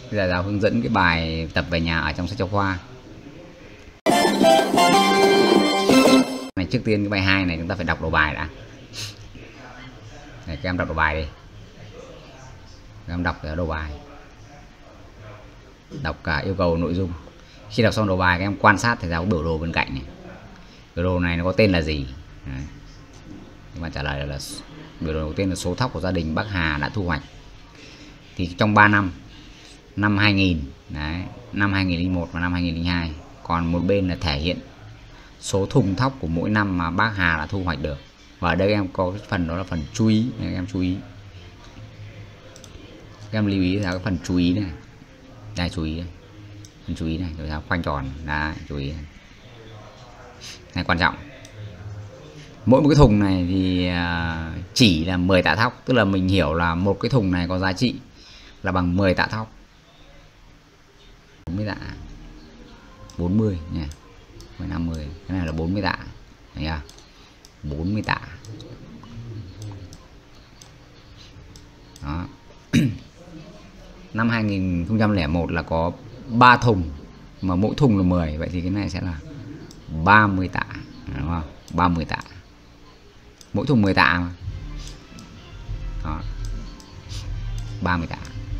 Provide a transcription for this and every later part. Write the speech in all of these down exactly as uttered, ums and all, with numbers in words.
Bây giờ giáo hướng dẫn cái bài tập về nhà ở trong sách giáo khoa. Này, trước tiên cái bài hai này chúng ta phải đọc đầu bài đã. Này, các em đọc đầu bài đi. Các em đọc đầu bài. Đọc cả yêu cầu nội dung. Khi đọc xong đầu bài các em quan sát thầy giáo có biểu đồ bên cạnh này. Biểu đồ này nó có tên là gì? Đấy. Các bạn trả lời là biểu đồ đầu tiên là số thóc của gia đình bác Hà đã thu hoạch. Thì trong ba năm, năm hai nghìn, đấy, năm hai nghìn không trăm lẻ một và năm hai nghìn không trăm lẻ hai. Còn một bên là thể hiện số thùng thóc của mỗi năm mà bác Hà đã thu hoạch được. Và ở đây em có cái phần đó là phần chú ý, các em chú ý. Các em lưu ý là cái phần chú ý này. Đây, chú ý đây. Phần chú ý này, rồi sao khoanh tròn, đấy, chú ý này. Này quan trọng. Mỗi một cái thùng này thì chỉ là mười tạ thóc, tức là mình hiểu là một cái thùng này có giá trị là bằng mười tạ thóc. bốn mươi tạ. bốn mươi nha. năm mươi. Cái này là bốn mươi tạ. Thấy chưa? bốn mươi tạ. Đó. Năm hai nghìn không trăm lẻ một là có ba thùng mà mỗi thùng là mười, vậy thì cái này sẽ là ba mươi tạ, đúng không? ba mươi tạ. Mỗi thùng mười tạ mà. Đó. ba mươi tạ.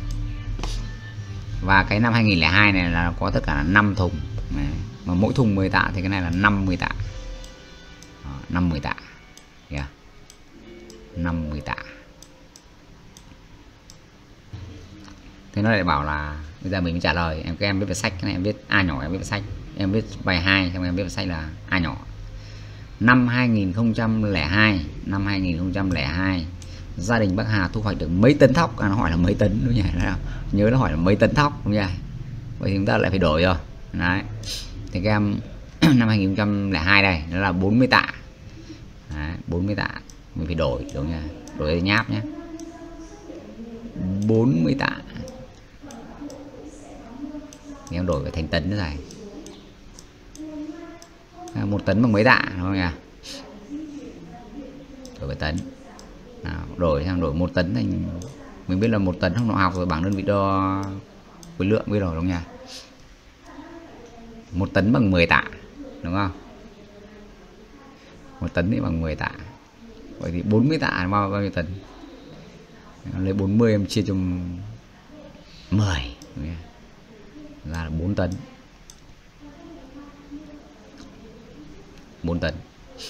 Và cái năm hai nghìn không trăm lẻ hai này là có tất cả là năm thùng. Đấy. Mà mỗi thùng mười tạ thì cái này là năm mươi tạ. Đó, năm mươi tạ. Yeah. năm mươi tạ. Thế nó lại bảo là bây giờ mình mới trả lời. Em các em viết vào sách, cái này em viết A nhỏ, em viết vào sách. Em viết bài hai, xong em viết vào sách là A nhỏ. Năm hai nghìn không trăm lẻ hai, năm hai nghìn không trăm lẻ hai gia đình bác Hà thu hoạch được mấy tấn thóc? À, nó hỏi là mấy tấn đúng nhỉ? Nhớ nó hỏi là mấy tấn thóc đúng nhỉ? Vậy thì chúng ta lại phải đổi rồi. Đấy. Thì các em năm hai nghìn không trăm lẻ hai đây nó là bốn mươi tạ. Đấy, bốn mươi tạ mình phải đổi đúng nhỉ? Đổi nháp nhé. bốn mươi tạ. Thì em đổi về thành tấn nữa này. Một tấn bằng mấy tạ đúng không nhỉ? Đổi về tấn. Nào, đổi sang đổi một tấn thành, mình biết là một tấn không độ học rồi, bảng đơn vị đo khối lượng biết rồi đúng không nhỉ? Một tấn bằng mười tạ đúng không? Một tấn thì bằng mười tạ. Vậy thì bốn mươi tạ bao bao nhiêu tấn? Lấy bốn mươi em chia cho mười ra là bốn tấn. bốn tấn.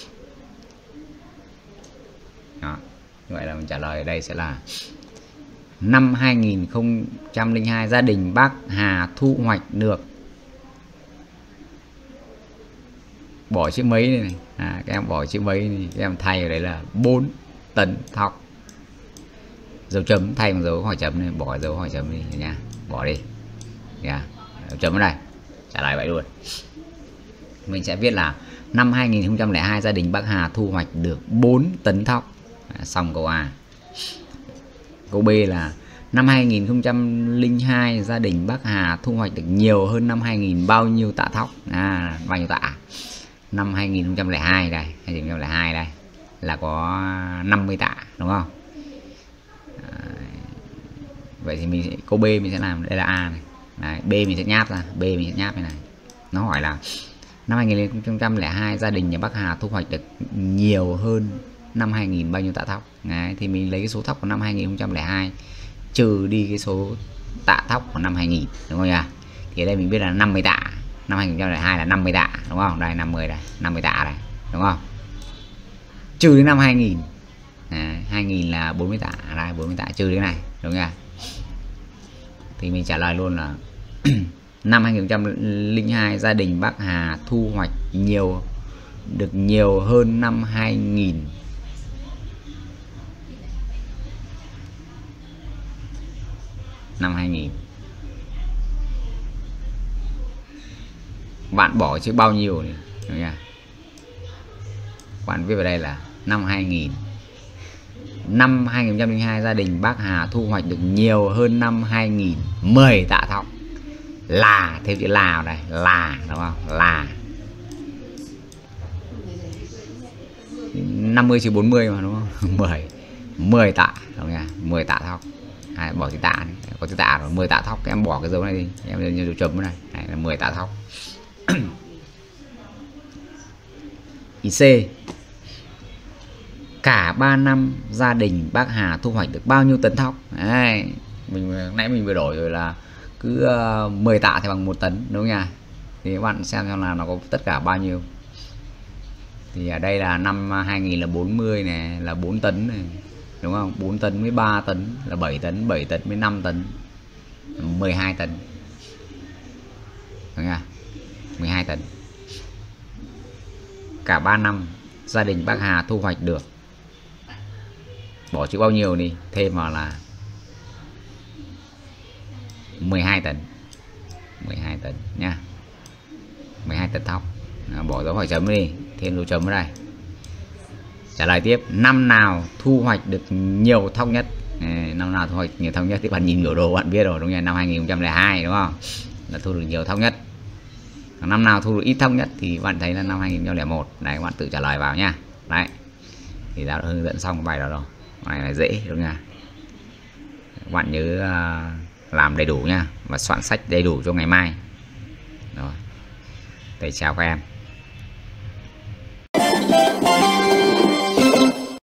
Đó. Như vậy là mình trả lời ở đây sẽ là năm hai nghìn không trăm lẻ hai gia đình bác Hà thu hoạch được, bỏ chữ mấy này, này. À, các em bỏ chữ mấy này, các em thay ở đấy là bốn tấn thóc. Dấu chấm thay bằng dấu hỏi chấm này, bỏ dấu hỏi chấm đi nha, bỏ đi nha, dấu chấm ở đây, trả lời vậy luôn. Mình sẽ viết là năm hai nghìn không trăm lẻ hai gia đình bác Hà thu hoạch được bốn tấn thóc. À, xong câu A. Câu B là năm hai nghìn không trăm lẻ hai gia đình bác Hà thu hoạch được nhiều hơn năm hai nghìn bao nhiêu tạ thóc? À, bao nhiêu tạ? Năm hai nghìn không trăm lẻ hai đây, hai nghìn không trăm lẻ hai đây là có năm mươi tạ đúng không? À, vậy thì mình sẽ, câu B mình sẽ làm, đây là A này. Đấy, B mình sẽ nháp ra, B mình sẽ nháp này này. Nó hỏi là năm hai nghìn không trăm lẻ hai gia đình nhà bác Hà thu hoạch được nhiều hơn năm hai nghìn bao nhiêu tạ thóc? Đấy, thì mình lấy cái số thóc của năm hai nghìn không trăm lẻ hai trừ đi cái số tạ thóc của năm hai nghìn đúng không nhỉ? Thì ở đây mình biết là năm mươi tạ. Năm hai nghìn không trăm lẻ hai là năm mươi tạ đúng không? Đây năm mươi đây, năm mươi tạ đây đúng không? Trừ đến năm hai nghìn. À, hai nghìn là bốn mươi tạ, đây bốn mươi tạ trừ đến này đúng không? Thì mình trả lời luôn là năm hai nghìn không trăm lẻ hai gia đình bác Hà thu hoạch nhiều được nhiều hơn năm hai nghìn năm hai nghìn. Bạn bỏ chữ bao nhiêu này đúng không? Bạn viết vào đây là năm hai nghìn. Năm hai nghìn không trăm lẻ hai gia đình bác Hà thu hoạch được nhiều hơn năm hai nghìn mười tạ thóc. Là thêm chữ là vào đây, là đúng không? Là năm mươi trừ bốn mươi mà đúng không? mười mười tạ đúng không? mười tạ thóc. à, bỏ chữ tạ này. Có chữ tạ rồi, mười tạ thóc, các em bỏ cái dấu này đi, em lên dấu chấm này, này là mười tạ thóc. Ý C, cả ba năm gia đình bác Hà thu hoạch được bao nhiêu tấn thóc? Đấy, mình nãy mình vừa đổi rồi là cứ uh, mười tạ thì bằng một tấn đúng không nhỉ? Thì các bạn xem xem là nó có tất cả bao nhiêu. Thì ở đây là năm hai nghìn là bốn mươi này là bốn tấn này, đúng không? bốn tấn với ba tấn là bảy tấn, bảy tấn với năm tấn, mười hai tấn. Đúng không? mười hai tấn. Cả ba năm gia đình bác Hà thu hoạch được, bỏ chữ bao nhiêu đi, thêm vào là mười hai tấn. mười hai tấn nha. mười hai tấn thóc. À, bỏ dấu hỏi chấm đi, thêm dấu chấm ở đây. Trả lời tiếp, năm nào thu hoạch được nhiều thóc nhất? À, năm nào thu hoạch nhiều thóc nhất thì bạn nhìn biểu đồ bạn biết rồi đúng không? Năm hai nghìn không trăm lẻ hai đúng không? Là thu được nhiều thóc nhất. Năm nào thu được ít thóc nhất thì bạn thấy là năm hai nghìn không trăm lẻ một. Đấy, các bạn tự trả lời vào nha. Đấy. Thì đã hướng dẫn xong cái bài đó rồi. Bài này là dễ đúng không? Các bạn nhớ uh, làm đầy đủ nha và soạn sách đầy đủ cho ngày mai. Rồi. Thầy chào các em.